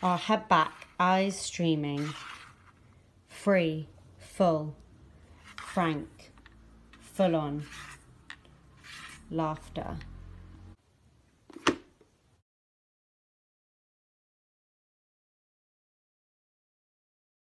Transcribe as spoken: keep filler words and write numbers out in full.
Our head back, eyes streaming. Free, full, frank, full on. Laughter.